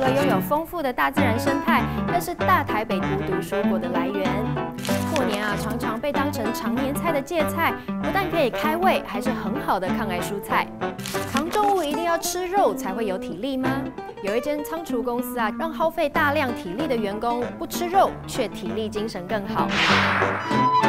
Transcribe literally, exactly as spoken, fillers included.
了拥有丰富的大自然生态，更是大台北孤独蔬果的来源。过年啊，常常被当成常年菜的芥菜，不但可以开胃，还是很好的抗癌蔬菜。扛重物一定要吃肉才会有体力吗？有一间仓储公司啊，让耗费大量体力的员工不吃肉，却体力精神更好。